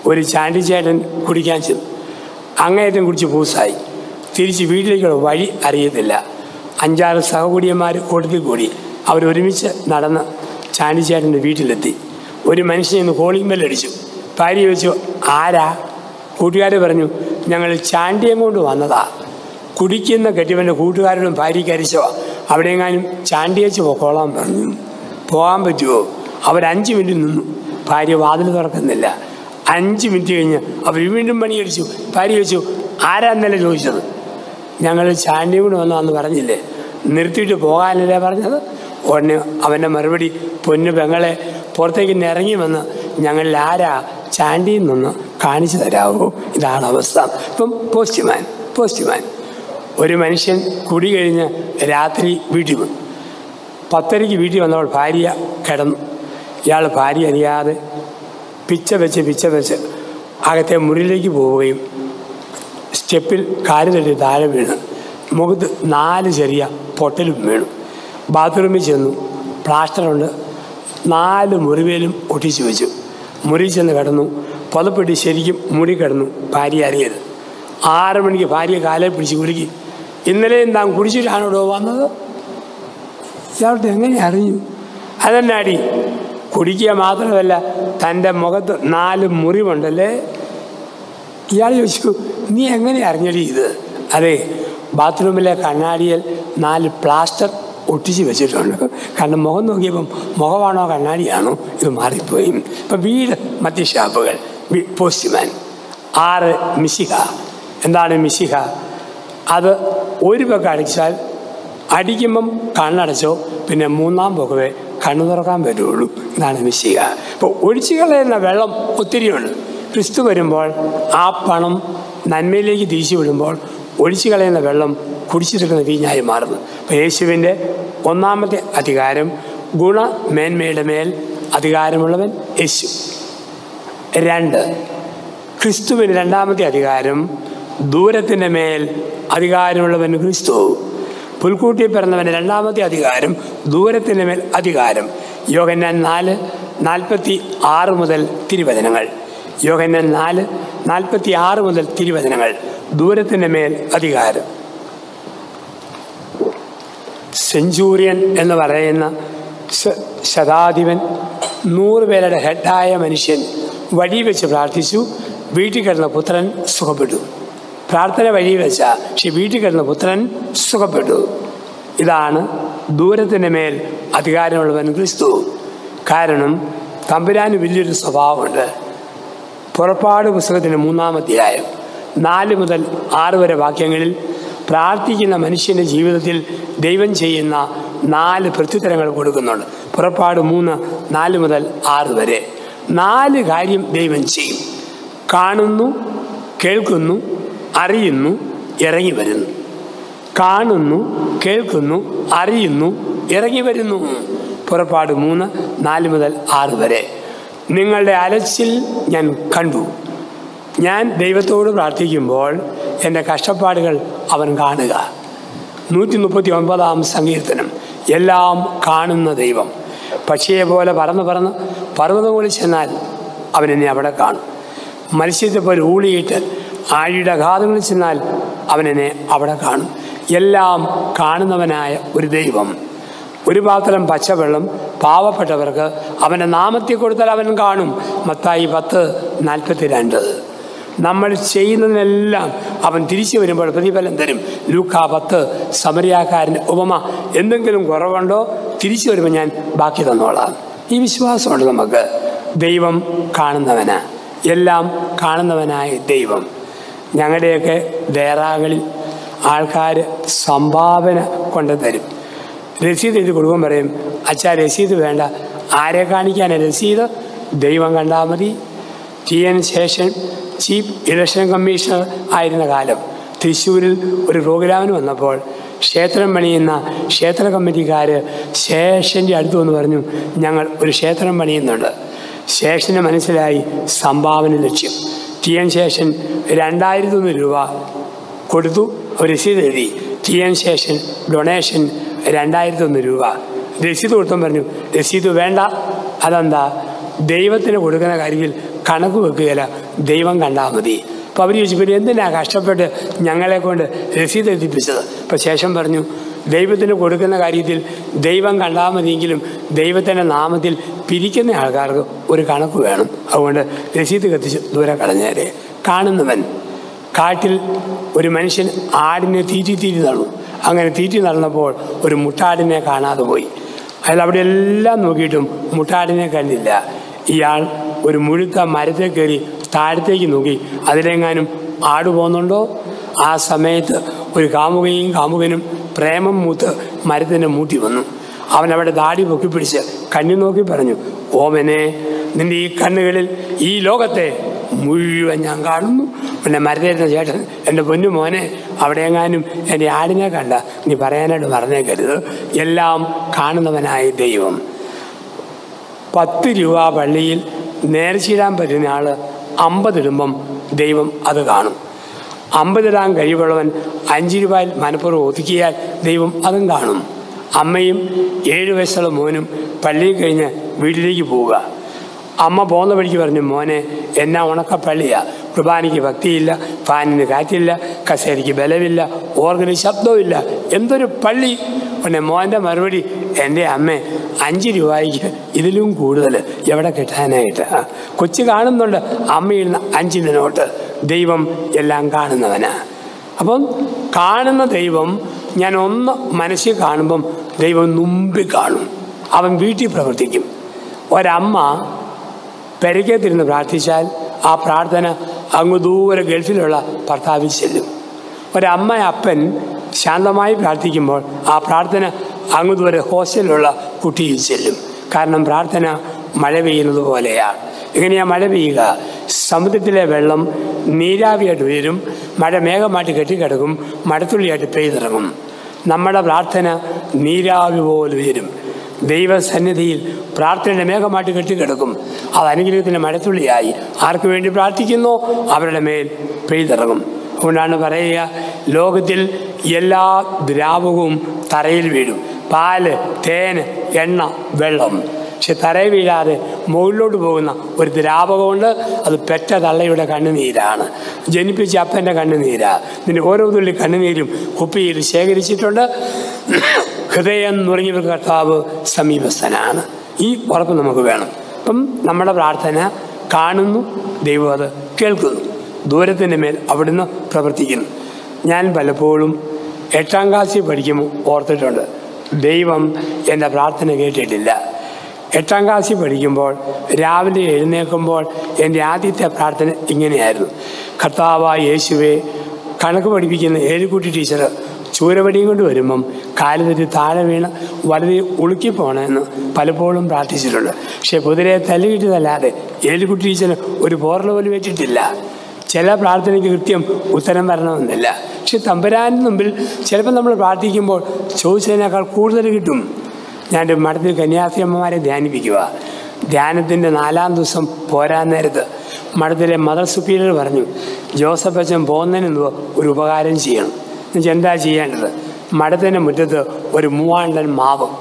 ഒരു ചാണ്ടിച്ചേട്ടൻ കുടിക്കാൻ ചെന്നു. അങ്ങേയറ്റം കുടിച്ച് പൂസായി. തിരിച്ച് വീട്ടിലേക്കുള്ള വഴി അറിയത്തില്ല. 5-6 സഹകുടിയന്മാർ കൂട്ടത്തിൽ കൂടി അവരൊരുമിച്ച് നടന്ന് ചാണ്ടിച്ചേട്ടൻ്റെ വീട്ടിലെത്തി. ഒരു മനുഷ്യൻ ഇന്ന് കോളിംഗ് ബെല്ലടിച്ചു. ഭാര്യ ചോദിച്ചു, ആരാ? കൂട്ടുകാർ പറഞ്ഞു, ഞങ്ങൾ ചാണ്ടിയം കൊണ്ട് വന്നതാ. കുടിക്കുന്ന കെട്ടിവൻ്റെ കൂട്ടുകാരോടും ഭാര്യയ്ക്ക് അരിച്ചോ അവിടെയെങ്ങാനും ചാണ്ടിയച്ച് പൊക്കോളാൻ പറഞ്ഞു. പോകാൻ പറ്റുമോ? അവർ 5 മിനിറ്റ് നിന്നു. ഭാര്യ വാതിൽ തുറക്കുന്നില്ല. 5 മിനിറ്റ് കഴിഞ്ഞ് അവർ വീണ്ടും പണിയടിച്ചു. ഭാര്യ ചോദിച്ചു, ആരാ എന്നല്ലേ ചോദിച്ചത്? ഞങ്ങൾ ചാണ്ടിയം കൊണ്ട് വന്നതാന്ന് പറഞ്ഞില്ലേ, നിർത്തിയിട്ട് പോകാനല്ലേ പറഞ്ഞത്? ഉടനെ അവൻ്റെ മറുപടി, പൊന്നു പെങ്ങളെ, പുറത്തേക്ക് ഇറങ്ങി വന്ന് ഞങ്ങളിൽ ആരാ ചാണ്ടിയിൽ നിന്ന് കാണിച്ചു തരാമോ? ഇതാണ് അവസ്ഥ. ഇപ്പം പോസ്റ്റ്മാൻ ഒരു മനുഷ്യൻ കുടി കഴിഞ്ഞ് രാത്രി വീട്ടിൽ വന്നു. 10:30 വീട്ടിൽ വന്നപ്പോൾ ഭാര്യ കിടന്നു. ഇയാൾ ഭാര്യ അറിയാതെ പിച്ച വെച്ച് അകത്തെ മുറിയിലേക്ക് പോവുകയും സ്റ്റെപ്പിൽ കാല് തട്ടി താഴെ വീണ് മുഖത്ത് 4 ചെറിയ പൊട്ടലും വീണു. ബാത്റൂമിൽ ചെന്നു. പ്ലാസ്റ്ററുണ്ട്. 4 മുറിവേലും ഒട്ടിച്ചു വെച്ചു. മുറി ചെന്ന് കിടന്നു. പുതപ്പെട്ടി ശരിക്കും മുടി കിടന്നു. ഭാര്യ അറിയരുത്. 6 മണിക്ക് ഭാര്യ കാലെ പിടിച്ച് കുലുക്കി, ഇന്നലെയും താൻ കുടിച്ചിട്ടാണോ വന്നത്? ഇയാൾക്ക് എങ്ങനെ അറിഞ്ഞു? അതെന്നാടി, കുടിക്കുക മാത്രമല്ല തൻ്റെ മുഖത്ത് 4 മുറിവുണ്ടല്ലേ? ഇയാൾ ചോദിച്ചു, നീ എങ്ങനെ അറിഞ്ഞടി ഇത്? അതെ, ബാത്റൂമിലെ കണ്ണാടിയിൽ 4 പ്ലാസ്റ്റർ ഒട്ടിച്ച് വെച്ചിട്ടുണ്ട്. കാരണം മുഖം നോക്കിയപ്പം മുഖമാണോ കണ്ണാടിയാണോ ഇത് മാറിപ്പോയി. ഇപ്പം വീട് മറ്റ് ഷാപ്പുകൾ. പോസ്റ്റ്മാൻ. 6 മിശിഹ. എന്താണ് മിശിഹ? അത് ഒരു പക്കം അടിച്ചാൽ അടിക്കുമ്പം കണ്ണടച്ചോ, പിന്നെ 3-ാം പക്കവേ കണ്ണു തുറക്കാൻ പറ്റുള്ളൂ. ഇതാണ് മിശിഹ. ഇപ്പോൾ ഒഴിച്ചു കളയുന്ന വെള്ളം ഒത്തിരിയുണ്ട്. ക്രിസ്തു വരുമ്പോൾ ആ പണം നന്മയിലേക്ക് തിരിച്ചു വിടുമ്പോൾ ഒഴിച്ചു കളയുന്ന വെള്ളം കുടിച്ചെടുക്കുന്ന വീഞ്ഞായി മാറുന്നു. അപ്പോൾ യേശുവിൻ്റെ 1-ാമത്തെ അധികാരം, ഗുണമേന്മയുടെ മേൽ അധികാരമുള്ളവൻ യേശു. 2, ക്രിസ്തുവിന് 2-ാമത്തെ അധികാരം, ദൂരത്തിൻ്റെ മേൽ അധികാരമുള്ളവൻ ക്രിസ്തു. പുൽക്കൂട്ടി പിറന്നവൻ്റെ 2-ാമത്തെ അധികാരം, ദൂരത്തിൻ്റെ മേൽ അധികാരം. യോഹന്നാൻ 4:46 മുതൽ തിരുവചനങ്ങൾ. യോഹന്നാൻ 4:46 മുതൽ തിരുവചനങ്ങൾ. ദൂരത്തിൻ്റെ മേൽ അധികാരം. സെഞ്ചൂറിയൻ എന്ന് പറയുന്ന ശതാധിപൻ, 100 പേരുടെ ഹെഡായ മനുഷ്യൻ വഴി വെച്ച് പ്രാർത്ഥിച്ചു. വീട്ടിൽ കിടന്ന പുത്രൻ സുഖപ്പെട്ടു. പ്രാർത്ഥന വഴി വെച്ച, പക്ഷെ വീട്ടിൽ കിടന്ന പുത്രൻ സുഖപ്പെട്ടു. ഇതാണ് ദൂരത്തിൻ്റെ മേൽ അധികാരമുള്ളവൻ ക്രിസ്തു. കാരണം തമ്പുരാന് വലിയൊരു സ്വഭാവമുണ്ട്. പുറപ്പാട് പുസ്തകത്തിൻ്റെ 3-ാം അധ്യായം 4 മുതൽ 6 വരെ വാക്യങ്ങളിൽ പ്രാർത്ഥിക്കുന്ന മനുഷ്യൻ്റെ ജീവിതത്തിൽ ദൈവം ചെയ്യുന്ന 4 പ്രത്യുത്തരങ്ങൾ കൊടുക്കുന്നുണ്ട്. പുറപ്പാട് 3:4 മുതൽ 6 വരെ 4 കാര്യം ദൈവം ചെയ്യും. കാണുന്നു, കേൾക്കുന്നു, അറിയുന്നു, ഇറങ്ങി വരുന്നു. കാണുന്നു, കേൾക്കുന്നു, അറിയുന്നു, ഇറങ്ങി വരുന്നു. പുറപ്പാട് 3:4 മുതൽ 6 വരെ. നിങ്ങളുടെ അലച്ചിൽ ഞാൻ കണ്ടു. ഞാൻ ദൈവത്തോട് പ്രാർത്ഥിക്കുമ്പോൾ എൻ്റെ കഷ്ടപ്പാടുകൾ അവൻ കാണുക. 139-ാം സങ്കീർത്തനം. എല്ലാം കാണുന്ന ദൈവം. പക്ഷിയെ പോലെ പറന്ന് പർവ്വതങ്ങളിൽ ചെന്നാൽ അവൻ എന്നെ അവിടെ കാണും. മത്സ്യത്തെ പോലെ ഊളിയിട്ട് ആഴിയുടെ അഗാധങ്ങളിൽ ചെന്നാൽ അവൻ എന്നെ അവിടെ കാണും. എല്ലാം കാണുന്നവനായ ഒരു ദൈവം. ഒരു പാത്രം പച്ചവെള്ളം പാവപ്പെട്ടവർക്ക് അവൻ്റെ നാമത്തിൽ കൊടുത്താൽ അവൻ കാണും. മത്തായി 10:42. നമ്മൾ ചെയ്യുന്നതിനെല്ലാം അവൻ തിരിച്ചു വരുമ്പോൾ പ്രതിഫലം തരും. ലൂക്കാ 10 സമരിയാക്കാരൻ്റെ ഉപമ. എന്തെങ്കിലും കുറവുണ്ടോ, തിരിച്ചു വരുമ്പോൾ ഞാൻ ബാക്കി തന്നോളാം. ഈ വിശ്വാസമുണ്ട് നമുക്ക്. ദൈവം കാണുന്നവനാ, എല്ലാം കാണുന്നവനായ ദൈവം. ഞങ്ങളുടെയൊക്കെ ദേറാകളിൽ ആൾക്കാർ സംഭാവന കൊണ്ട് തരും. രസീത് എഴുതി കൊടുക്കുമ്പോൾ പറയും, അച്ഛാ രസീത് വേണ്ട. ആരെ കാണിക്കാനാണ് രസീത്? ദൈവം കണ്ടാൽ മതി. TN Seshan chief election commissioner ആയിരുന്ന കാലം തൃശ്ശൂരിൽ ഒരു പ്രോഗ്രാമിന് വന്നപ്പോൾ ക്ഷേത്രം പണിയുന്ന ക്ഷേത്ര കമ്മിറ്റിക്കാർ ശേഷൻ്റെ അടുത്ത് വന്ന് പറഞ്ഞു, ഞങ്ങൾ ഒരു ക്ഷേത്രം പണിയുന്നുണ്ട്. ശേഷന് മനസ്സിലായി സംഭാവന ലക്ഷ്യം. TN ശേഷൻ 2001 രൂപ കൊടുത്തു. ഒരു രസീത് എഴുതി, TN ശേഷൻ ഡൊണേഷൻ 2001 രൂപ. രസീത് കൊടുത്തും പറഞ്ഞു, രസീത് വേണ്ട. അതെന്താ? ദൈവത്തിന് കൊടുക്കുന്ന കാര്യത്തിൽ കണക്ക് വെക്കുകയില്ല, ദൈവം കണ്ടാൽ മതി. അപ്പോൾ അവർ ചോദിച്ചു, പിന്നെ എന്തിനാണ് കഷ്ടപ്പെട്ട് ഞങ്ങളെ കൊണ്ട് രസീത് എത്തിപ്പിച്ചത്? അപ്പോൾ ശേഷം പറഞ്ഞു, ദൈവത്തിന് കൊടുക്കുന്ന കാര്യത്തിൽ ദൈവം കണ്ടാൽ മതിയെങ്കിലും ദൈവത്തിൻ്റെ നാമത്തിൽ പിരിക്കുന്ന ആൾക്കാർക്ക് ഒരു കണക്ക് വേണം. അതുകൊണ്ട് രസീത് കത്തിച്ച് ദൂരെ കളഞ്ഞേരെ. കാണുന്നവൻ കാട്ടിൽ ഒരു മനുഷ്യൻ ആടിനെ തീറ്റി നടന്നു. അങ്ങനെ തീറ്റി നടന്നപ്പോൾ ഒരു മുട്ടാടിനെ കാണാതെ പോയി. അയാൾ അവിടെ എല്ലാം നോക്കിയിട്ടും മുട്ടാടിനെ കണ്ടില്ല. ഇയാൾ ഒരു മുഴുത്ത മരത്തെ കയറി താഴത്തേക്ക് നോക്കി, അതിലെങ്ങാനും ആട് പോകുന്നുണ്ടോ? ആ സമയത്ത് ഒരു കാമുകയും കാമുകനും പ്രേമം മൂത്ത് മരത്തിൻ്റെ മൂട്ടി വന്നു. അവനവിടെ ദാടി പൊക്കിപ്പിടിച്ച് കണ്ണു നോക്കി പറഞ്ഞു, ഓമനെ, നിൻ്റെ ഈ കണ്ണുകളിൽ ഈ ലോകത്തെ മുഴുവൻ ഞാൻ കാണുന്നു. പിന്നെ മരത്തേരുന്ന ചേട്ടൻ, എൻ്റെ പൊന്നു മോനെ, അവിടെയെങ്ങാനും എൻ്റെ ആടിനെ കണ്ട നീ പറയാനായിട്ട് പറഞ്ഞേക്കരുത്. എല്ലാം കാണുന്നവനായ ദൈവം. 10 രൂപ പള്ളിയിൽ നേർച്ചയിടാൻ പറ്റുന്ന ആൾ 50 ഇടുമ്പം ദൈവം അത് കാണും. 50 ഇടാൻ കഴിവുള്ളവൻ 5 രൂപയിൽ മനപ്പുറം ഒതുക്കിയാൽ ദൈവം അതും കാണും. അമ്മയും 7 വയസ്സുള്ള മോനും പള്ളിയിൽ കഴിഞ്ഞ് വീട്ടിലേക്ക് പോവുക. അമ്മ പോകുന്ന വഴിക്ക് പറഞ്ഞു, മോനെ, എന്നാ ഉണക്കപ്പള്ളിയാ, കുർബാനയ്ക്ക് ഭക്തിയില്ല, ഫാനിന് കാറ്റില്ല, കസേരയ്ക്ക് ബലമില്ല, ഓർഗന് ശബ്ദമില്ല, എന്തൊരു പള്ളി. പിന്നെ മോൻ്റെ മറുപടി, എൻ്റെ അമ്മേ, 5 രൂപയ്ക്ക് ഇതിലും കൂടുതൽ എവിടെ കിട്ടാനായിട്ട്? കൊച്ചു കാണുന്നുണ്ട് അമ്മയിൽ 5 നോട്ട്. ദൈവം എല്ലാം കാണുന്നവനാ. അപ്പം കാണുന്ന ദൈവം ഞാൻ ഒന്ന് മനസ്സിൽ കാണുമ്പം ദൈവം മുമ്പിൽ കാണും. അവൻ വീട്ടിൽ പ്രവർത്തിക്കും. ഒരമ്മ പെരയ്ക്കത്തിരുന്ന് പ്രാർത്ഥിച്ചാൽ ആ പ്രാർത്ഥന അങ്ങ് ദൂരെ ഗൾഫിലുള്ള ഭർത്താവിൽ ചെല്ലും. ഒരമ്മ അപ്പൻ ശാന്തമായി പ്രാർത്ഥിക്കുമ്പോൾ ആ പ്രാർത്ഥന അങ്ങ് ദൂരെ ഹോസ്റ്റലിലുള്ള കുട്ടിയിൽ ചെല്ലും. കാരണം പ്രാർത്ഥന മഴ പെയ്യുന്നത് പോലെയാണ്. എങ്ങനെയാണ് മഴ പെയ്യുക? സമുദ്രത്തിലെ വെള്ളം നീരാവിയായിട്ട് ഉയരും, മഴ മേഘമായിട്ട് കെട്ടിക്കിടക്കും, മഴത്തുള്ളിയായിട്ട് പെയ്തിറങ്ങും. നമ്മുടെ പ്രാർത്ഥന നീരാവി പോലെ ഉയരും. ദൈവസന്നിധിയിൽ പ്രാർത്ഥനയുടെ മേഘമായിട്ട് കെട്ടിക്കിടക്കും. അത് അനുഗ്രഹത്തിൻ്റെ മഴത്തുള്ളിയായി ആർക്ക് വേണ്ടി പ്രാർത്ഥിക്കുന്നോ അവരുടെ മേൽ പെയ്തിറങ്ങും. അതുകൊണ്ടാണ് പറയുക, ലോകത്തിൽ എല്ലാ ദ്രാവകവും തറയിൽ വീഴും. പാല്, തേന്, എണ്ണ, വെള്ളം. പക്ഷെ തറയിൽ വീഴാതെ മുകളിലോട്ട് പോകുന്ന ഒരു ദ്രാവകമുണ്ട്. അത് പെറ്റ തള്ളയുടെ കണ്ണുനീരാണ്, ജനിപ്പിച്ച അപ്പൻ്റെ കണ്ണുനീരാ. ഇതിൻ്റെ ഓരോ തുള്ളി കണ്ണുനീരും കുപ്പിയിൽ ശേഖരിച്ചിട്ടുണ്ട്. ഹൃദയം നുറങ്ങിയവർക്ക് കർത്താവ് സമീപസ്ഥനാണ്. ഈ ഉറപ്പ് നമുക്ക് വേണം. അപ്പം നമ്മുടെ പ്രാർത്ഥന കാണുന്നു, ദൈവം അത് കേൾക്കുന്നു. ദൂരത്തിൻ്റെ മേൽ അവിടുന്ന് പ്രവർത്തിക്കുന്നു. ഞാൻ പലപ്പോഴും 8ാം ക്ലാസ്സിൽ പഠിക്കുമ്പോൾ ഓർത്തിട്ടുണ്ട്, ദൈവം എൻ്റെ പ്രാർത്ഥന കേട്ടിട്ടില്ല. 8ാം ക്ലാസ്സിൽ പഠിക്കുമ്പോൾ രാവിലെ എഴുന്നേൽക്കുമ്പോൾ എൻ്റെ ആദ്യത്തെ പ്രാർത്ഥന ഇങ്ങനെയായിരുന്നു: കർത്താവായ യേശുവേ, കണക്ക് പഠിപ്പിക്കുന്ന ഏലിക്കുട്ടി ടീച്ചർ ചൂരവടിയും കൊണ്ട് വരുമ്പം കാല് തെറ്റി താഴെ വീണ് വളരെ ഉളുക്കിപ്പോണമെന്ന് പലപ്പോഴും പ്രാർത്ഥിച്ചിട്ടുണ്ട്. പക്ഷേ കുതിരയെ തല്ലുകിട്ടിയതല്ലാതെ ഏലിക്കുട്ടി ടീച്ചർ ഒരു പോറൽ പോലും വെച്ചിട്ടില്ല. ചില പ്രാർത്ഥനയ്ക്ക് കൃത്യം ഉത്തരം വരണമെന്നില്ല. പക്ഷെ തമ്പുരാൻ്റെ മുമ്പിൽ ചിലപ്പോൾ നമ്മൾ പ്രാർത്ഥിക്കുമ്പോൾ ചോദിച്ചതിനേക്കാൾ കൂടുതൽ കിട്ടും. ഞാൻ മഠത്തിൽ കന്യാസ്ത്രീയമ്മമാരെ ധ്യാനിപ്പിക്കുക. ധ്യാനത്തിൻ്റെ 4ാം ദിവസം പോരാൻ നേരത്ത് മഠത്തിലെ മദർ സുപ്പീരിയർ പറഞ്ഞു, ജോസഫ് അച്ഛൻ പോകുന്നതിന് മുമ്പ് ഒരു ഉപകാരം ചെയ്യണം. എന്നുവെച്ചാൽ എന്താ ചെയ്യേണ്ടത്? മഠത്തിൻ്റെ മുറ്റത്ത് ഒരു 3 ടൺ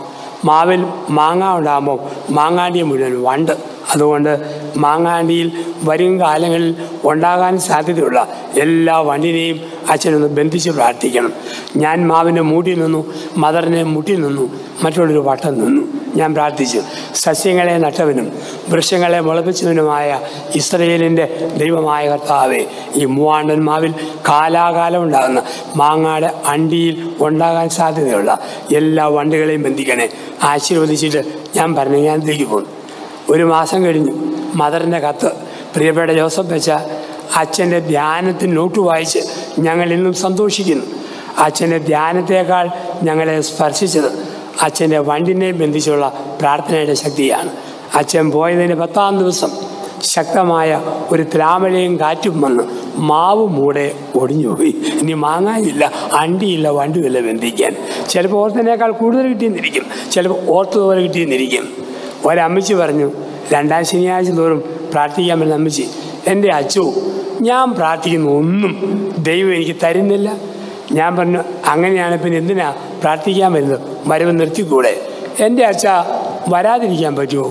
മാവിൽ മാങ്ങ ഉണ്ടാകുമ്പോൾ മാങ്ങാണ്ടിയെ മുഴുവൻ വണ്ട്. അതുകൊണ്ട് മാങ്ങാണ്ടിയിൽ വരും കാലങ്ങളിൽ ഉണ്ടാകാൻ സാധ്യതയുള്ള എല്ലാ വണ്ടിനെയും അച്ഛനൊന്ന് ബന്ധിച്ച് പ്രാർത്ഥിക്കണം. ഞാൻ മാവിൻ്റെ മൂട്ടിൽ നിന്നു, മദറിനെ മുട്ടിൽ നിന്നു, മറ്റുള്ളൊരു വട്ടം നിന്നു. ഞാൻ പ്രാർത്ഥിച്ചു, സസ്യങ്ങളെ നട്ടവനും വൃക്ഷങ്ങളെ മുളപ്പിച്ചവനുമായ ഇസ്രയേലിൻ്റെ ദൈവമായ കർത്താവേ, ഈ 3 ടൺ മാവിൽ കാലാകാലം ഉണ്ടാകുന്ന മാങ്ങാടെ അണ്ടിയിൽ ഉണ്ടാകാൻ സാധ്യതയുള്ള എല്ലാ വണ്ടികളെയും ബന്ധിക്കണേ. ആശീർവദിച്ചിട്ട് ഞാൻ ഭരണങ്ങാനത്തേക്ക് പോന്നു. 1 മാസം കഴിഞ്ഞു മദറിൻ്റെ കത്ത്. പ്രിയപ്പെട്ട ജോസഫ് അച്ഛ, അച്ഛൻ്റെ ധ്യാനത്തിന് നോട്ട് വായിച്ച് ഞങ്ങൾ ഇന്നും സന്തോഷിക്കുന്നു. അച്ഛൻ്റെ ധ്യാനത്തേക്കാൾ ഞങ്ങളെ സ്പർശിച്ചത് അച്ഛൻ്റെ വണ്ടിനെ ബന്ധിച്ചുള്ള പ്രാർത്ഥനയുടെ ശക്തിയാണ്. അച്ഛൻ പോയതിന് 10ാം ദിവസം ശക്തമായ ഒരു ത്രാമഴയും കാറ്റും വന്ന് മാവ് മൂടെ ഒടിഞ്ഞുപോയി. ഇനി മാങ്ങാനില്ല, അണ്ടിയില്ല, വണ്ടിയില്ല ബന്ധിക്കാൻ. ചിലപ്പോൾ ഓർത്തതിനേക്കാൾ കൂടുതൽ കിട്ടിയെന്നിരിക്കും, ചിലപ്പോൾ ഓർത്തതുപോലെ കിട്ടിയെന്നിരിക്കും. ഒരമ്മച്ചി പറഞ്ഞു, 2ാം ശനിയാഴ്ച തോറും പ്രാർത്ഥിക്കാൻ പറ്റുന്ന അമ്മച്ചി, എൻ്റെ അച്ഛോ, ഞാൻ പ്രാർത്ഥിക്കുന്ന ഒന്നും ദൈവം എനിക്ക് തരുന്നില്ല. ഞാൻ പറഞ്ഞു, അങ്ങനെയാണ് പിന്നെ എന്തിനാ പ്രാർത്ഥിക്കാൻ വരുന്നത്? വരവ് നിർത്തിക്കൂടെ? എൻ്റെ അച്ഛ വരാതിരിക്കാൻ പറ്റുമോ?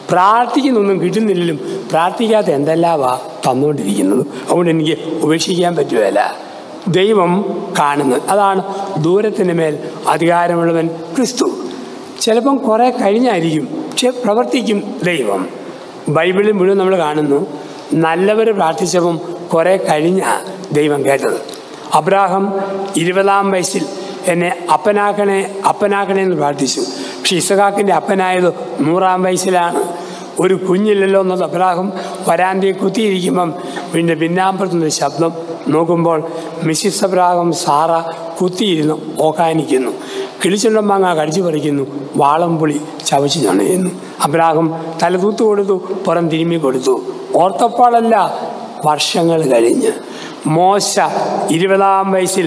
പ്രാർത്ഥിക്കുന്നൊന്നും കിട്ടുന്നില്ലെങ്കിലും പ്രാർത്ഥിക്കാത്ത എന്തെല്ലാമാ തന്നുകൊണ്ടിരിക്കുന്നത്. അതുകൊണ്ട് എനിക്ക് ഉപേക്ഷിക്കാൻ പറ്റുകയില്ല. ദൈവം കാണുന്നത് അതാണ്. ദൂരത്തിന് മേൽ അധികാരമുള്ളവൻ ക്രിസ്തു. ചിലപ്പം കുറേ കഴിഞ്ഞായിരിക്കും, പക്ഷെ പ്രവർത്തിക്കും ദൈവം. ബൈബിളിൽ മുഴുവൻ നമ്മൾ കാണുന്നു, നല്ലവർ പ്രാർത്ഥിച്ചപ്പം കുറേ കഴിഞ്ഞാണ് ദൈവം കേട്ടത്. അബ്രാഹാം 20-ാം വയസ്സിൽ എന്നെ അപ്പനാക്കണേ അപ്പനാക്കണേ എന്ന് പ്രാർത്ഥിച്ചു. പക്ഷെ ഇസഹാക്കിൻ്റെ അപ്പനായത് 100-ാം വയസ്സിലാണ്. ഒരു കുഞ്ഞില്ലല്ലോ എന്നത് അബ്രാഹാം വരാന്തയെ കുത്തിയിരിക്കുമ്പം പിന്നെ പിന്നാമ്പുറത്തുനിന്നൊരു ശബ്ദം. നോക്കുമ്പോൾ മിസ്സിസ് അബ്രാഹാം സാറ കുത്തിയിരുന്ന് ഓക്കാനിക്കുന്നു. കിളിച്ചുണ്ടൻ മാങ്ങ കടിച്ചു പറിക്കുന്നു, വാളംപുളി ചവച്ച് ഞണയുന്നു. അബ്രാഹാം തലതൂത്ത് കൊടുത്തു, പുറം തിരുമ്മി കൊടുത്തു. ഓർത്തപ്പാടല്ല, വർഷങ്ങൾ കഴിഞ്ഞ്. മോശ 20-ാം വയസ്സിൽ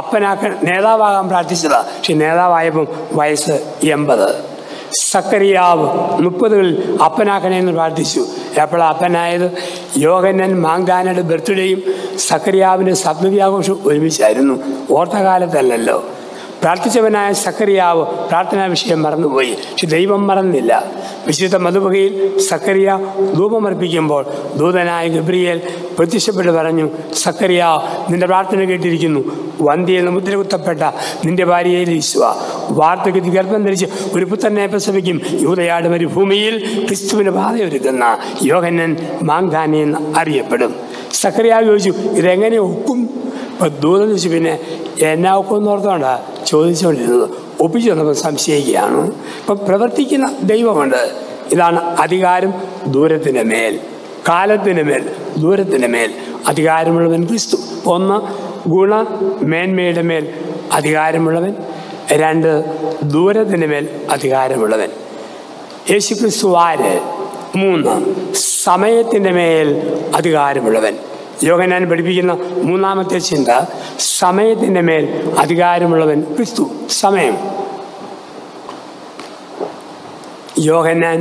നേതാവാകാൻ പ്രാർത്ഥിച്ചതാ. പക്ഷെ നേതാവായപ്പം വയസ്സ് 80. സക്കറിയാവ് 30-കളിൽ അപ്പനാക്കണേന്ന് പ്രാർത്ഥിച്ചു. എപ്പോഴാണ് അപ്പനായത്? യോഹന്നാൻ മാങ്കാനയുടെ ബർത്ത്ഡേയും സക്കറിയാവിൻ്റെ സപ്തതി ആഘോഷവും ഒരുമിച്ചായിരുന്നു. ഓർത്തകാലത്തല്ലല്ലോ. പ്രാർത്ഥിച്ചവനായ സക്കറിയാവ് പ്രാർത്ഥനാ വിഷയം മറന്നുപോയി. പക്ഷെ ദൈവം മറന്നില്ല. വിശുദ്ധ മധുബകയിൽ സക്കറിയ ധൂപമർപ്പിക്കുമ്പോൾ ദൂതനായ ഗബ്രിയേൽ പ്രത്യക്ഷപ്പെട്ട് പറഞ്ഞു, സക്കറിയ, നിന്റെ പ്രാർത്ഥന കേട്ടിരിക്കുന്നു. വന്ധ്യയെന്ന് മുദ്ര കുത്തപ്പെട്ട നിന്റെ ഭാര്യയെ ഈശുവ വാർദ്ധക്യത്തിൽ ഗർഭം ധരിച്ച് ഒരു പുത്രനെ പ്രസവിക്കും. യൂദയാട് മരുഭൂമിയിൽ ക്രിസ്തുവിന് പാതയൊരുക്കുന്ന യോഹന്നാൻ മാങ്കാനി എന്ന് അറിയപ്പെടും. സക്കറിയ ചോദിച്ചു, ഇതെങ്ങനെ ഒക്കും? അപ്പോൾ ദൂതം ചോദിച്ചു, പിന്നെ എന്നാ ഒക്കുമെന്ന് ഓർത്തോണ്ടാണ് ചോദിച്ചുകൊണ്ടിരുന്നത്. ഒപ്പിച്ചു വന്നപ്പോൾ സംശയിക്കുകയാണ്. ഇപ്പം പ്രവർത്തിക്കുന്ന ദൈവമുണ്ട്. ഇതാണ് അധികാരം. ദൂരത്തിൻ്റെ മേൽ, കാലത്തിൻ്റെ മേൽ, ദൂരത്തിൻ്റെ മേൽ അധികാരമുള്ളവൻ ക്രിസ്തു. 1, ഗുണമേന്മയുടെ മേൽ അധികാരമുള്ളവൻ. 2, ദൂരത്തിൻ്റെ മേൽ അധികാരമുള്ളവൻ. യേശു ക്രിസ്തു ആര്? 3, സമയത്തിൻ്റെ മേൽ അധികാരമുള്ളവൻ. യോഹന്നാൻ പഠിപ്പിക്കുന്ന 3-ാമത്തെ ചിന്ത, സമയത്തിൻ്റെ മേൽ അധികാരമുള്ളവൻ ക്രിസ്തു. സമയം. യോഹന്നാൻ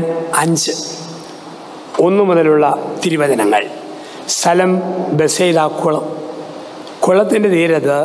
5:1 മുതലുള്ള തിരുവചനങ്ങൾ. സ്ഥലം ബെസേദ കുളം. കുളത്തിൻ്റെ തീരത്ത്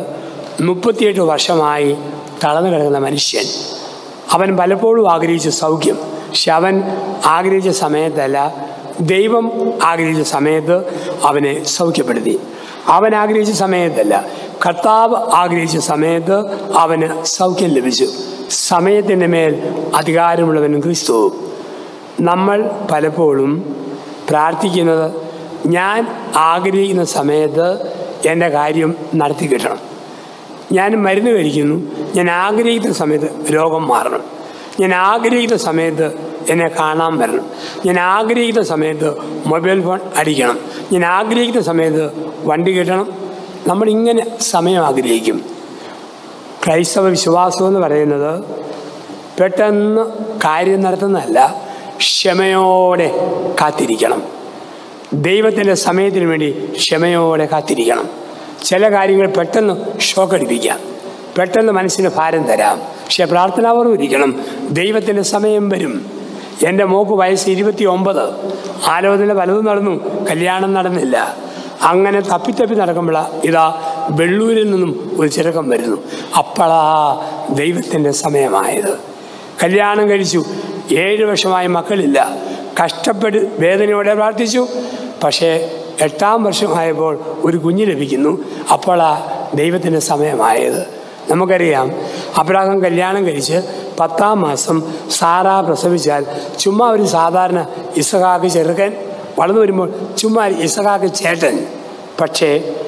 38 വർഷമായി തളർന്നു കിടക്കുന്ന മനുഷ്യൻ. അവൻ പലപ്പോഴും ആഗ്രഹിച്ച സൗഖ്യം. പക്ഷെ അവൻ ആഗ്രഹിച്ച സമയത്തല്ല, ദൈവം ആഗ്രഹിച്ച സമയത്ത് അവനെ സൗഖ്യപ്പെടുത്തി. അവൻ ആഗ്രഹിച്ച സമയത്തല്ല, കർത്താവ് ആഗ്രഹിച്ച സമയത്ത് അവന് സൗഖ്യം ലഭിച്ചു. സമയത്തിൻ്റെ മേൽ അധികാരമുള്ളവൻ ക്രിസ്തു. നമ്മൾ പലപ്പോഴും പ്രാർത്ഥിക്കുന്നത്, ഞാൻ ആഗ്രഹിക്കുന്ന സമയത്ത് എൻ്റെ കാര്യം നടത്തി കിട്ടണം. ഞാൻ മരുന്ന് കഴിക്കുന്നു, ഞാൻ ആഗ്രഹിക്കുന്ന സമയത്ത് രോഗം മാറണം. ഞാൻ ആഗ്രഹിക്കുന്ന സമയത്ത് എന്നെ കാണാൻ വരണം. ഞാൻ ആഗ്രഹിക്കുന്ന സമയത്ത് മൊബൈൽ ഫോൺ അടിക്കണം. ഞാൻ ആഗ്രഹിക്കുന്ന സമയത്ത് വണ്ടി കിട്ടണം. നമ്മളിങ്ങനെ സമയം ആഗ്രഹിക്കും. ക്രൈസ്തവ വിശ്വാസം എന്ന് പറയുന്നത് പെട്ടെന്ന് കാര്യം നടത്തുന്നതല്ല, ക്ഷമയോടെ കാത്തിരിക്കണം. ദൈവത്തിൻ്റെ സമയത്തിന് വേണ്ടി ക്ഷമയോടെ കാത്തിരിക്കണം. ചില കാര്യങ്ങൾ പെട്ടെന്ന് ഷോക്കടിപ്പിക്കാം, പെട്ടെന്ന് മനസ്സിന് ഭാരം തരാം. പക്ഷെ പ്രാർത്ഥനാപൂർവ്വം ഇരിക്കണം. ദൈവത്തിൻ്റെ സമയം വരും. എൻ്റെ മോക്ക് വയസ്സ് 29. ആലോചന പലതും നടന്നു, കല്യാണം നടന്നില്ല. അങ്ങനെ തപ്പിത്തപ്പി നടക്കുമ്പോഴാണ് ഇതാ വെള്ളൂരിൽ നിന്നും ഒരു ചെറുക്കം വരുന്നു. അപ്പോഴാ ദൈവത്തിൻ്റെ സമയമായത്. കല്യാണം കഴിച്ചു, 7 വർഷമായി മക്കളില്ല. കഷ്ടപ്പെട്ട് വേദനയോടെ പ്രാർത്ഥിച്ചു. പക്ഷേ 8-ാം വർഷമായപ്പോൾ ഒരു കുഞ്ഞ് ലഭിക്കുന്നു. അപ്പോഴാ ദൈവത്തിൻ്റെ സമയമായത്. നമുക്കറിയാം, അബ്രാഹാം കല്യാണം കഴിച്ച് 10-ാം മാസം സാറ പ്രസവിച്ചാൽ ചുമ്മാ ഒരു സാധാരണ ഇസഹാക്ക് ചെറുക്കൻ, വളർന്നു വരുമ്പോൾ ചുമ്മാ ഇസഹാക്ക് ചേട്ടൻ. പക്ഷേ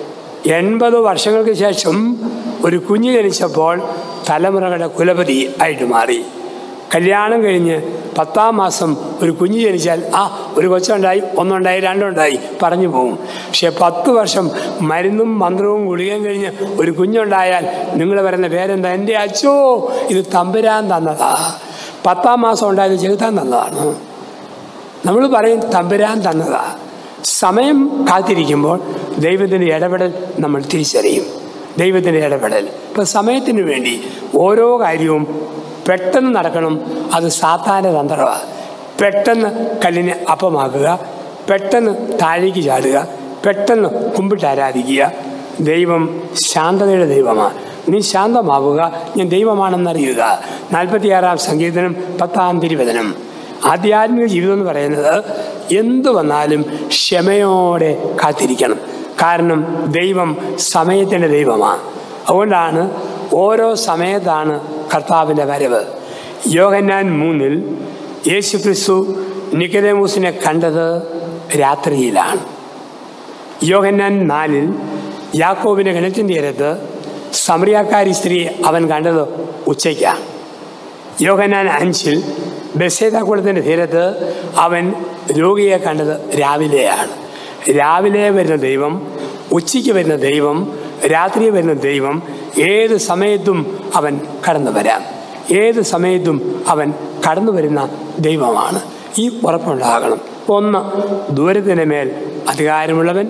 80 വർഷങ്ങൾക്ക് ശേഷം ഒരു കുഞ്ഞ് ജനിച്ചപ്പോൾ തലമുറകളുടെ കുലപതി ആയിട്ട് മാറി. കല്യാണം കഴിഞ്ഞ് 10-ാം മാസം ഒരു കുഞ്ഞ് ജനിച്ചാൽ ഒരു കൊച്ചുണ്ടായി, 1 ഉണ്ടായി, 2 ഉണ്ടായി പറഞ്ഞു പോകും. പക്ഷെ 10 വർഷം മരുന്നും മന്ത്രവും ഗുളികയും കഴിഞ്ഞ് ഒരു കുഞ്ഞുണ്ടായാൽ നിങ്ങൾ പറയുന്ന പേരെന്താ? എൻ്റെ അച്ചോ, ഇത് തമ്പുരാൻ തന്നതാ. 10-ാം മാസം ഉണ്ടായത് ചെലുത്താൻ തന്നതാണ്. നമ്മൾ പറയും തമ്പുരാൻ തന്നതാ. സമയം കാത്തിരിക്കുമ്പോൾ ദൈവത്തിൻ്റെ ഇടപെടൽ നമ്മൾ തിരിച്ചറിയും. ദൈവത്തിൻ്റെ ഇടപെടൽ. ഇപ്പം സമയത്തിന് വേണ്ടി ഓരോ കാര്യവും പെട്ടെന്ന് നടക്കണം. അത് സാത്താൻ്റെ തന്ത്രമാണ്. പെട്ടെന്ന് കല്ലിനെ അപ്പമാക്കുക, പെട്ടെന്ന് താഴേക്ക് ചാടുക, പെട്ടെന്ന് കുമ്പിട്ട് ആരാധിക്കുക. ദൈവം ശാന്തതയുടെ ദൈവമാണ്. നീ ശാന്തമാവുക, ഞാൻ ദൈവമാണെന്നറിയുക. 46-ാം സങ്കീർത്തനം 10-ാം തിരുവചനം. ആധ്യാത്മിക ജീവിതം എന്ന് പറയുന്നത് എന്തു വന്നാലും ക്ഷമയോടെ കാത്തിരിക്കണം. കാരണം ദൈവം സമയത്തിൻ്റെ ദൈവമാണ്. അതുകൊണ്ടാണ് ഓരോ സമയത്താണ് കർത്താവിൻ്റെ വരവ്. യോഹന്നാൻ 3 യേശു ക്രിസ്തു നിക്കോദേമോസിനെ കണ്ടത് രാത്രിയിലാണ്. യോഹന്നാൻ 4 യാക്കോബിൻ്റെ കിണറ്റിൻ തീരത്ത് സമറിയാക്കാരി സ്ത്രീയെ അവൻ കണ്ടത് ഉച്ചയ്ക്കാണ്. യോഹന്നാൻ 5 ബെത്സേദ കുളത്തിൻ്റെ തീരത്ത് അവൻ രോഗിയെ കണ്ടത് രാവിലെയാണ്. രാവിലെ വരുന്ന ദൈവം, ഉച്ചയ്ക്ക് വരുന്ന ദൈവം, രാത്രി വരുന്ന ദൈവം, ഏത് സമയത്തും അവൻ കടന്നു വരാം. ഏത് സമയത്തും അവൻ കടന്നു വരുന്ന ദൈവമാണ്. ഈ ഉറപ്പുണ്ടാകണം. 1 ദൂരത്തിൻ്റെ മേൽ അധികാരമുള്ളവൻ.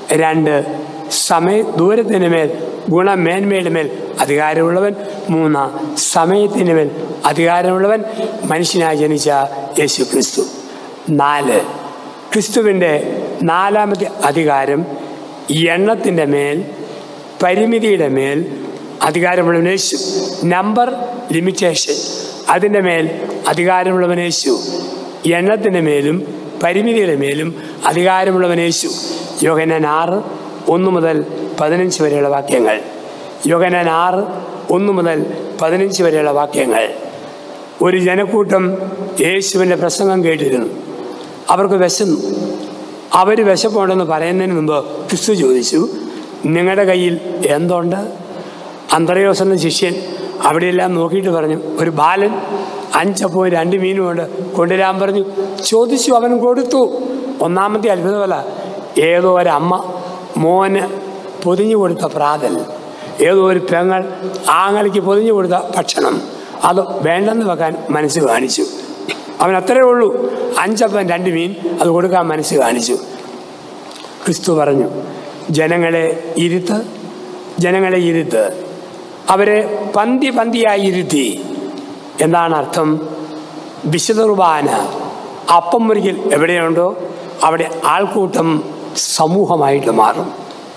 2 ദൂരത്തിൻ്റെ മേൽ ഗുണമേന്മയുടെ മേൽ അധികാരമുള്ളവൻ. 3 സമയത്തിൻ്റെ മേൽ അധികാരമുള്ളവൻ, മനുഷ്യനായി ജനിച്ച യേശു ക്രിസ്തു. 4 ക്രിസ്തുവിൻ്റെ 4ാമത്തെ അധികാരം എണ്ണത്തിൻ്റെ മേൽ, പരിമിതിയുടെ മേൽ അധികാരമുള്ളവൻ യേശു. നമ്പർ, ലിമിറ്റേഷൻ, അതിൻ്റെ മേൽ അധികാരമുള്ളവൻ യേശു. എണ്ണത്തിൻ്റെ മേലും പരിമിതിയുടെ മേലും അധികാരമുള്ളവൻ യേശു. യോഹന്നാൻ 6 1 മുതൽ 15 വരെയുള്ള വാക്യങ്ങൾ. യോഹന്നാൻ 6 1 മുതൽ 15 വരെയുള്ള വാക്യങ്ങൾ. ഒരു ജനക്കൂട്ടം യേശുവിൻ്റെ പ്രസംഗം കേട്ടിരുന്നു. അവർക്ക് വിശന്നു. അവർ വിശപ്പുണ്ടെന്ന് പറയുന്നതിന് മുമ്പ് ക്രിസ്തു ചോദിച്ചു, നിങ്ങളുടെ കയ്യിൽ എന്തുണ്ട്? അന്ത്രയോസ് എന്ന ശിഷ്യൻ അവിടെയെല്ലാം നോക്കിയിട്ട് പറഞ്ഞു, ഒരു ബാലൻ 5 അപ്പവും 2 മീനും കൊണ്ട് കൊണ്ടുവരാൻ പറഞ്ഞു. ചോദിച്ചു, അവൻ കൊടുത്തു. 1ാമത്തെ അത്ഭുതമല്ല, ഏതോ ഒരമ്മ മോന് പൊതിഞ്ഞു കൊടുത്ത പ്രാതൽ, ഏതോ ഒരു പെങ്ങൾ ആങ്ങളിക്ക് പൊതിഞ്ഞു കൊടുത്ത ഭക്ഷണം, അത് വേണ്ടെന്ന് വെക്കാൻ മനസ്സ് കാണിച്ചു. അവൻ അത്രയേ ഉള്ളൂ, 5 അപ്പം 2 മീൻ, അത് കൊടുക്കാൻ മനസ്സ് കാണിച്ചു. ക്രിസ്തു പറഞ്ഞു, ജനങ്ങളെ ഇരുത്ത്. അവരെ പന്തിയായി ഇരുത്തി. എന്താണ് അർത്ഥം? വിശുദ്ധ കുർബാന, അപ്പം മുറിക്കൽ എവിടെയുണ്ടോ അവിടെ ആൾക്കൂട്ടം സമൂഹമായിട്ട് മാറും.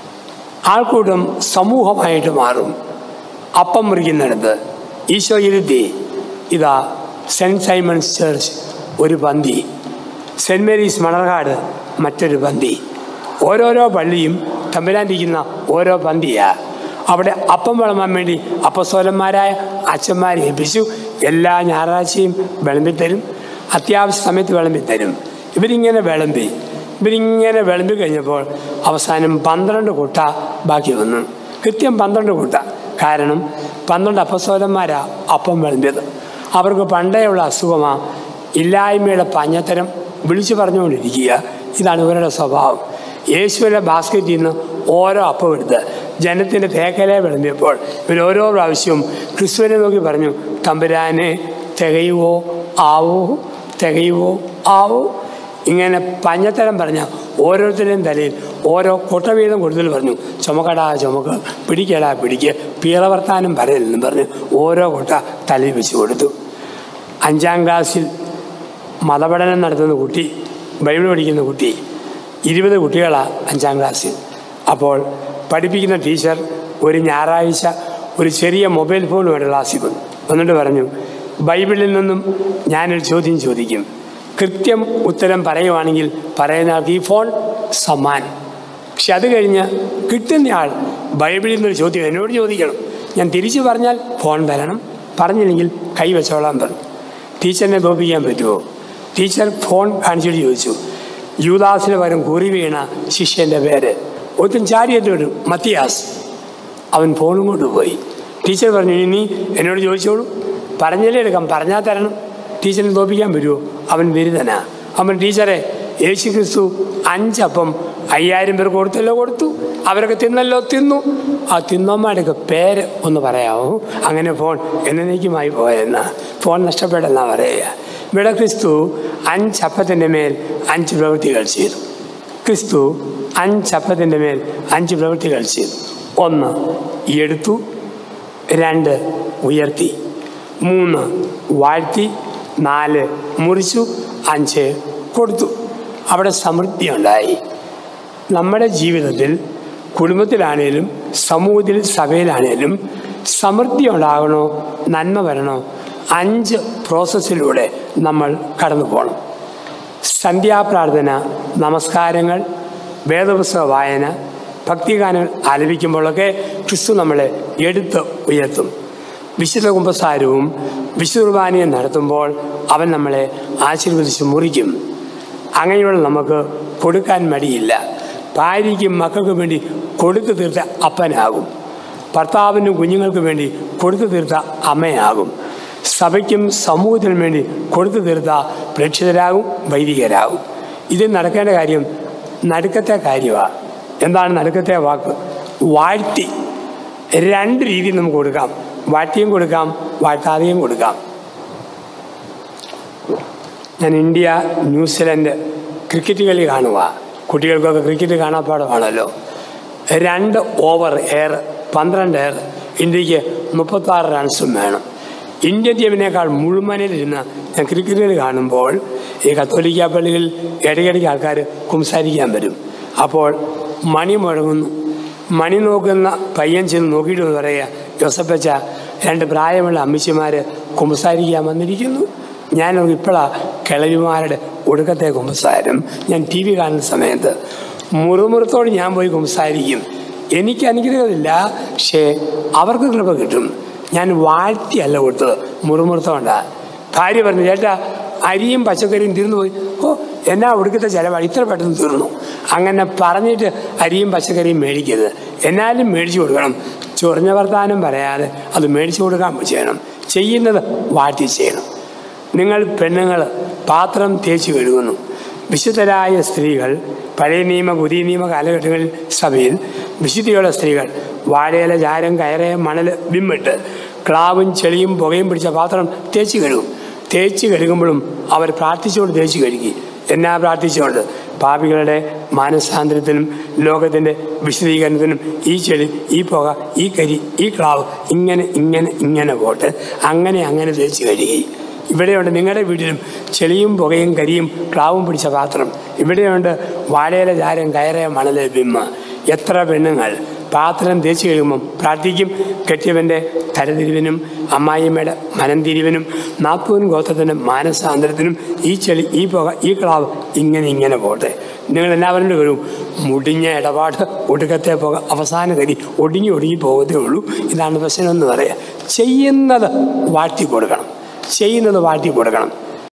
അപ്പം മുറിക്കുന്നിടത്ത് ഈശോ ഇരുത്തി. ഇതാ സെൻറ്റ് സൈമൺസ് ചർച്ച് ഒരു പന്തി, സെൻറ്റ് മേരീസ് മണർകാട് മറ്റൊരു പന്തി. ഓരോരോ പള്ളിയും തമ്പുരാനിരിക്കുന്ന ഓരോ പന്തിയാണ്. അവിടെ അപ്പം വിളമ്പാൻ വേണ്ടി അപ്പസ്തോലന്മാരായ അച്ഛന്മാരെ ഏൽപ്പിച്ചു. എല്ലാ ഞായറാഴ്ചയും വിളമ്പിത്തരും, അത്യാവശ്യ സമയത്ത് വിളമ്പിത്തരും. ഇവരിങ്ങനെ വിളമ്പി കഴിഞ്ഞപ്പോൾ അവസാനം 12 കുട്ട ബാക്കി വന്നു. കൃത്യം 12 കുട്ട. കാരണം 12 അപ്പസ്തോലന്മാരാണ് അപ്പം വിളമ്പിയത്. അവർക്ക് പണ്ടേയുള്ള അസുഖമാണ്, ഇല്ലായ്മയുടെ പഞ്ഞത്തരം വിളിച്ചു പറഞ്ഞുകൊണ്ടിരിക്കുക. ഇതാണ് ഇവരുടെ സ്വഭാവം. യേശുവിൻ്റെ ബാസ്ക്കറ്റിൽ നിന്ന് ഓരോ അപ്പം എടുത്ത് ജനത്തിൻ്റെ തേക്കലെ വിളമ്പിയപ്പോൾ ഇവരോരോ പ്രാവശ്യവും ക്രിസ്തുവിനെ നോക്കി പറഞ്ഞു, തമ്പുരാനെ തികയുവോ ആവോ. ഇങ്ങനെ പഞ്ഞത്തരം പറഞ്ഞ ഓരോരുത്തരുടെയും തലയിൽ ഓരോ കൊട്ട വീതം കൊടുത്തിൽ പറഞ്ഞു, ചുമക്ക്, പിടിക്ക്, പീളവർത്താനം പറയലെന്നും പറഞ്ഞ് ഓരോ കൊട്ട തലയിൽ വെച്ച് കൊടുത്തു. 5ാം ക്ലാസ്സിൽ മതപഠനം നടത്തുന്ന കുട്ടി, ബൈബിൾ പഠിക്കുന്ന കുട്ടി, 20 കുട്ടികളാണ് 5ാം ക്ലാസ്സിൽ. അപ്പോൾ പഠിപ്പിക്കുന്ന ടീച്ചർ ഒരു ഞായറാഴ്ച ഒരു ചെറിയ മൊബൈൽ ഫോണുമായിട്ട് ക്ലാസ്സിൽ വന്നിട്ട് പറഞ്ഞു, ബൈബിളിൽ നിന്നും ഞാനൊരു ചോദ്യം ചോദിക്കും, കൃത്യം ഉത്തരം പറയുവാണെങ്കിൽ പറയുന്ന ആൾക്ക് ഈ ഫോൺ സമ്മാനം. പക്ഷെ അത് കഴിഞ്ഞ് കിട്ടുന്നയാൾ ബൈബിളിൽ നിന്നൊരു ചോദ്യം എന്നോട് ചോദിക്കണം, ഞാൻ തിരിച്ചു പറഞ്ഞാൽ ഫോൺ തരണം, പറഞ്ഞില്ലെങ്കിൽ കൈവച്ചോളാൻ പറഞ്ഞു. ടീച്ചറിനെ തോൽപ്പിക്കാൻ പറ്റുമോ? ടീച്ചർ ഫോൺ കാണിച്ചിട്ട് ചോദിച്ചു, യൂദാസിന് പകരം കുറി വീണ ശിഷ്യൻ്റെ പേര്. ഒത്തും ചാടിയെത്തി വരും, മത്തിയാസ്. അവൻ ഫോണും കൊണ്ടുപോയി. ടീച്ചർ പറഞ്ഞു, ഇനി എന്നോട് ചോദിച്ചോളൂ, പറഞ്ഞല്ലേ എടുക്കാം, പറഞ്ഞാൽ തരണം. ടീച്ചറിനെ തോൽപ്പിക്കാൻ പറ്റുമോ? അവൻ ബിരുദനാ. അവൻ ടീച്ചറെ, യേശു ക്രിസ്തു 5 അപ്പം 5000 പേർ കൊടുത്തു, അവരൊക്കെ തിന്നു. ആ തിന്നമ്മയുടെയൊക്കെ പേര് ഒന്ന് പറയാമോ? അങ്ങനെ ഫോൺ എന്നേക്കുമായി പോയെന്നാ, ഫോൺ നഷ്ടപ്പെട്ടെന്നാ പറയുക. ഇവിടെ ക്രിസ്തു 5 അപ്പത്തിൻ്റെ മേൽ 5 പ്രവൃത്തികൾ ചെയ്തു. 1 എടുത്തു, 2 ഉയർത്തി, 3 വാഴ്ത്തി, 4 മുറിച്ചു, 5 കൊടുത്തു. അവിടെ സമൃദ്ധി ഉണ്ടായി. നമ്മുടെ ജീവിതത്തിൽ, കുടുംബത്തിലാണേലും സമൂഹത്തിൽ, സഭയിലാണേലും സമൃദ്ധി ഉണ്ടാകണോ, നന്മ വരണോ, 5 പ്രോസസ്സിലൂടെ നമ്മൾ കടന്നു പോകണം. സന്ധ്യാപ്രാർത്ഥന, നമസ്കാരങ്ങൾ, വേദപുസ്തക വായന, ഭക്തിഗാനങ്ങൾ ആലപിക്കുമ്പോഴൊക്കെ ക്രിസ്തു നമ്മളെ എടുത്ത് ഉയർത്തും. വിശുദ്ധ കുമ്പസാരവും വിശുദ്ധ കുർബാനയും നടത്തുമ്പോൾ അവൻ നമ്മളെ ആശീർവദിച്ച് മുറിക്കും. അങ്ങനെയുള്ള നമുക്ക് കൊടുക്കാൻ മടിയില്ല. ഭാര്യയ്ക്കും മക്കൾക്കും വേണ്ടി കൊടുത്തു തീർത്ത അപ്പനാകും. ഭർത്താവിനും കുഞ്ഞുങ്ങൾക്കും വേണ്ടി കൊടുത്തു തീർത്ത അമ്മയാകും. സഭയ്ക്കും സമൂഹത്തിനും വേണ്ടി കൊടുത്തു തീർത്ത പ്രേക്ഷിതരാകും, വൈദികരാകും. ഇത് നടക്കേണ്ട കാര്യം നടുക്കത്തെ കാര്യമാണ്. എന്താണ് നടുക്കത്തെ വാക്ക്? വാഴ്ത്തി. 2 രീതിയിൽ നമുക്ക് കൊടുക്കാം. വാഴ്ത്തിയും കൊടുക്കാം, വാഴ്ത്താതെയും കൊടുക്കാം. ഞാൻ ഇന്ത്യ ന്യൂസിലൻഡ് ക്രിക്കറ്റ് കളി കാണുക. കുട്ടികൾക്കൊക്കെ ക്രിക്കറ്റ് കാണാപ്പാടമാണല്ലോ. 2 ഓവർ എയർ 12 എയർ ഇന്ത്യക്ക് 36 റൺസും വേണം. ഇന്ത്യൻ ടീമിനേക്കാൾ മുഴുവനിലിരുന്ന് ഞാൻ ക്രിക്കറ്റ് കളി കാണുമ്പോൾ ഈ കത്തോലിക്ക പള്ളികളിൽ ഇടയ്ക്കിടയ്ക്ക് ആൾക്കാർ കുംസാരിക്കാൻ വരും. അപ്പോൾ മണി മുഴങ്ങുന്നു. മണി നോക്കുന്ന പയ്യൻ ചെന്ന് നോക്കിയിട്ട് പറയുക, ജോസഫച്ച 2 പ്രായമുള്ള അമ്മച്ചിമാർ കുമ്പസാരിക്കാൻ വന്നിരിക്കുന്നു. ഞാനവർക്ക് ഇപ്പോഴാണ് കിളവിമാരുടെ ഒടുക്കത്തെ കുമ്പസാരം. ഞാൻ TV കാണുന്ന സമയത്ത് മുറുമുറുത്തോട് ഞാൻ പോയി കുമ്പസാരിക്കും. എനിക്ക് അനുഗ്രഹമില്ല, പക്ഷേ അവർക്ക് കൃപ കിട്ടും. ഞാൻ വാഴ്ത്തിയല്ല കൊടുത്തത്, മുറുമുറുത്തോണ്ടാണ്. ഭാര്യ പറഞ്ഞു, ചേട്ടാ അരിയും പച്ചക്കറിയും തീർന്നു പോയി. എന്നാ ഒടുക്കത്തെ ചിലവാണ്, ഇത്ര പെട്ടെന്ന് തീർന്നു. അങ്ങനെ പറഞ്ഞിട്ട് അരിയും പച്ചക്കറിയും മേടിക്കരുത്. എന്നാലും മേടിച്ചു കൊടുക്കണം. ചൊറിഞ്ഞ വർത്താനം പറയാതെ അത് മേടിച്ചു കൊടുക്കാൻ ചെയ്യണം. ചെയ്യുന്നത് വാഴ്ത്തി ചെയ്യണം. നിങ്ങൾ പെണ്ണുങ്ങൾ പാത്രം തേച്ച് കഴുകുന്നു. വിശുദ്ധരായ സ്ത്രീകൾ പഴയ നിയമ പുതിയ നിയമ കാലഘട്ടങ്ങളിൽ സഭയിൽ വിശുദ്ധിയുള്ള സ്ത്രീകൾ വാഴയില, ചാരം, കയറ്, മണൽ, വിമ്മിട്ട് ക്ലാവും ചെളിയും പുകയും പിടിച്ച പാത്രം തേച്ച് കഴുകും. തേച്ച് കഴുകുമ്പോഴും അവർ പ്രാർത്ഥിച്ചുകൊണ്ട് തേച്ച് കഴുകി. എന്നാ പ്രാർത്ഥിച്ചുകൊണ്ട്? പാപികളുടെ മാനസാന്തരത്തിനും ലോകത്തിൻ്റെ വിശദീകരണത്തിനും ഈ ചെളി, ഈ പുക, ഈ കരി, ഈ ക്ലാവ് ഇങ്ങനെ ഇങ്ങനെ ഇങ്ങനെ പോട്ട് അങ്ങനെ തേച്ച് കഴുകി. ഇവിടെയുണ്ട് നിങ്ങളുടെ വീട്ടിലും ചെളിയും പുകയും കരിയും ക്ലാവും പിടിച്ച പാത്രം. ഇവിടെയുണ്ട് വാഴയില, ചാരം, കയറ്, മണൽ, വിമ്മ. എത്ര പെണ്ണുങ്ങൾ പാത്രം തേച്ച് കഴിയുമ്പം പ്രാർത്ഥിക്കും. കെട്ടിയവൻ്റെ തരതിരിവിനും അമ്മായിയമ്മയുടെ മനംതിരിവിനും 40 ഗോത്രത്തിൻ്റെ മാനസാന്തരത്തിനും ഈ ചെളി, ഈ പുക, ഈ ക്ലാവ് ഇങ്ങനെ പോട്ടെ. നിങ്ങളെല്ലാവരും കഴിയും. മുടിഞ്ഞ ഇടപാട്, ഒടുക്കത്തെ പുക, അവസാന കരി ഒടുങ്ങി പോകത്തേ ഉള്ളൂ. ഇതാണ് പ്രശ്നമെന്ന് പറയാം. ചെയ്യുന്നത് വാഴ്ത്തി കൊടുക്കണം.